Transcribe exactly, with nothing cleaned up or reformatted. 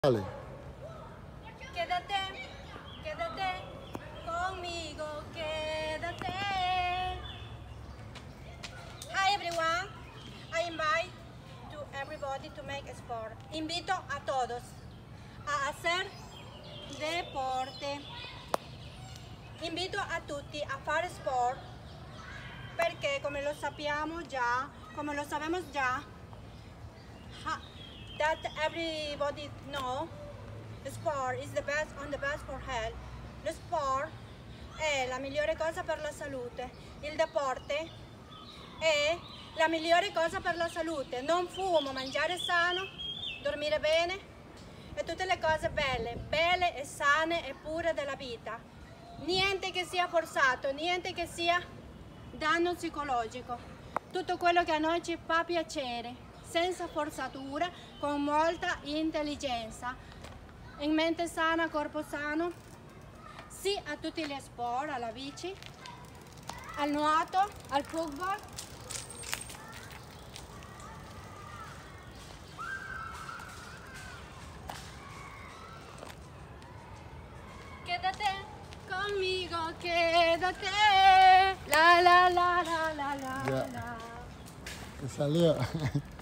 Vale. Quédate, quédate conmigo, quédate. Hi everyone, I invite to everybody to make a sport. Invito a todos a hacer deporte. Invito a tutti a fare sport perché, come lo sappiamo già, come lo sappiamo già, that everybody know, the sport is the best on the best for health. Lo sport è la migliore cosa per la salute. Il deporte è la migliore cosa per la salute. Non fumo, mangiare sano, dormire bene e tutte le cose belle, belle e sane e pure della vita. Niente che sia forzato, niente che sia danno psicologico. Tutto quello che a noi ci fa piacere, senza forzatura, con molta intelligenza, in mente sana, corpo sano. Sì a tutti gli sport, alla bici, al nuoto, al football. Quédate conmigo, quédate. La la la la la la. Ya. la. Te salió.